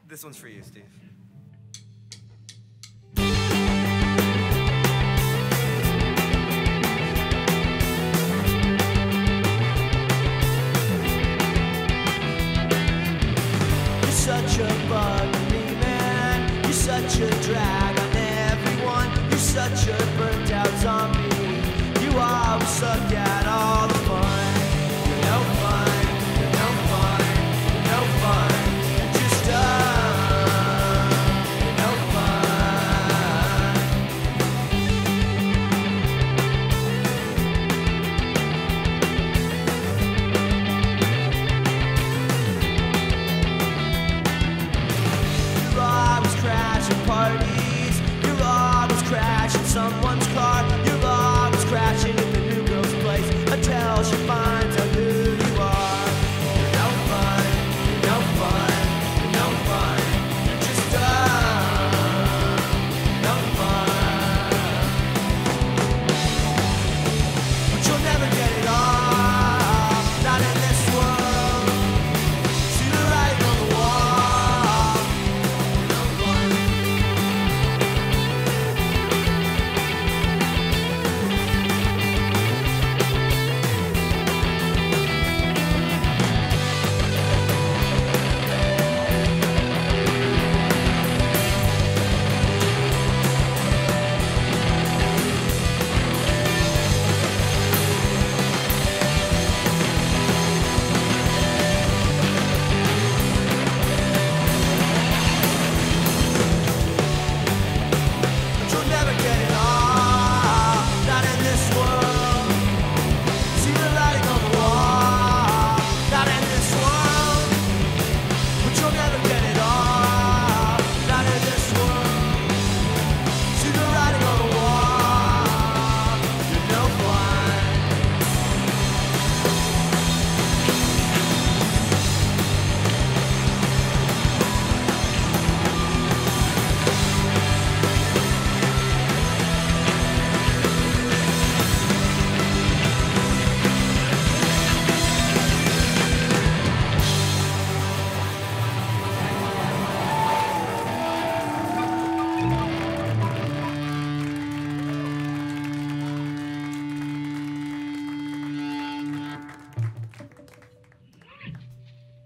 This one's for you, Steve. You're such a bug to me, man. You're such a drag on everyone. You're such a burnt out zombie. You always suck at all the